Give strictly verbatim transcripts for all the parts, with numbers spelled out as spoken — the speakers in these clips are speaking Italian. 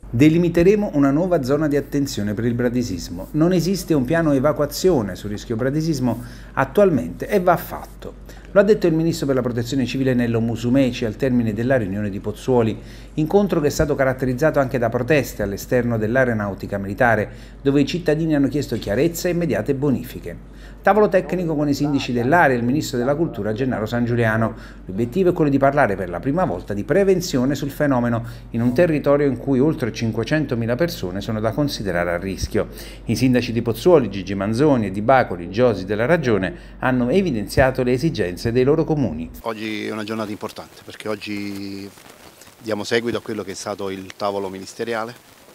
Delimiteremo una nuova zona di attenzione per il bradisismo. Non esiste un piano evacuazione sul rischio bradisismo attualmente e va fatto. Lo ha detto il ministro per la protezione civile Nello Musumeci al termine della riunione di Pozzuoli, incontro che è stato caratterizzato anche da proteste all'esterno dell'aeronautica militare, dove i cittadini hanno chiesto chiarezza e immediate bonifiche. Tavolo tecnico con i sindaci dell'area e il ministro della cultura Gennaro San Giuliano. L'obiettivo è quello di parlare per la prima volta di prevenzione sul fenomeno in un territorio in cui oltre cinquecentomila persone sono da considerare a rischio. I sindaci di Pozzuoli, Gigi Manzoni e di Bacoli, Giosi della Regione, hanno evidenziato le esigenze dei loro comuni. Oggi è una giornata importante perché oggi diamo seguito a quello che è stato il tavolo ministeriale.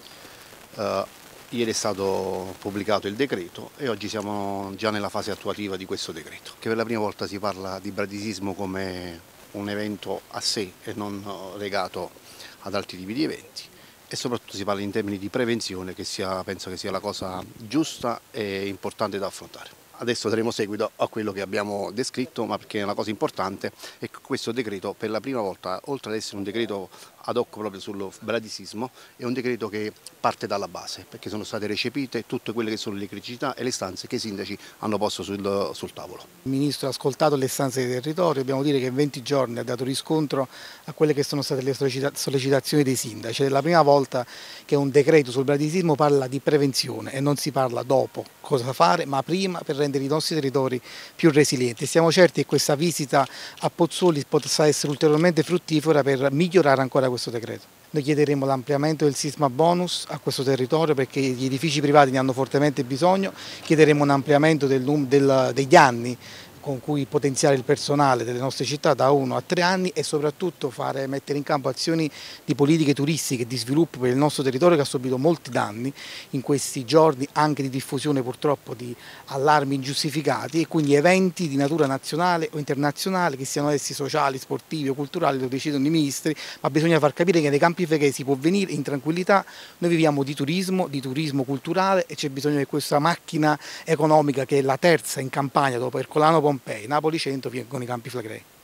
Uh, ieri è stato pubblicato il decreto e oggi siamo già nella fase attuativa di questo decreto, che per la prima volta si parla di bradisismo come un evento a sé e non legato ad altri tipi di eventi, e soprattutto si parla in termini di prevenzione, che sia, penso che sia la cosa giusta e importante da affrontare. Adesso daremo seguito a quello che abbiamo descritto, ma perché è una cosa importante è che questo decreto per la prima volta, oltre ad essere un decreto ad hoc proprio sul bradisismo, è un decreto che parte dalla base, perché sono state recepite tutte quelle che sono le criticità e le istanze che i sindaci hanno posto sul, sul tavolo. Il Ministro ha ascoltato le istanze del territorio, dobbiamo dire che in venti giorni ha dato riscontro a quelle che sono state le sollecitazioni dei sindaci. È la prima volta che un decreto sul bradisismo parla di prevenzione e non si parla dopo cosa fare, ma prima, per rendere i nostri territori più resilienti. Siamo certi che questa visita a Pozzuoli possa essere ulteriormente fruttifera per migliorare ancora questo decreto. Noi chiederemo l'ampliamento del sisma bonus a questo territorio perché gli edifici privati ne hanno fortemente bisogno, chiederemo un ampliamento del, del, degli anni con cui potenziare il personale delle nostre città da uno a tre anni e soprattutto fare, mettere in campo azioni di politiche turistiche e di sviluppo per il nostro territorio che ha subito molti danni in questi giorni, anche di diffusione purtroppo di allarmi ingiustificati, e quindi eventi di natura nazionale o internazionale, che siano essi sociali, sportivi o culturali, lo decidono i ministri, ma bisogna far capire che nei Campi Flegrei si può venire in tranquillità. Noi viviamo di turismo, di turismo culturale, e c'è bisogno di questa macchina economica che è la terza in Campania dopo Ercolano, Pompei, Napoli Centro, con i Campi Flegrei.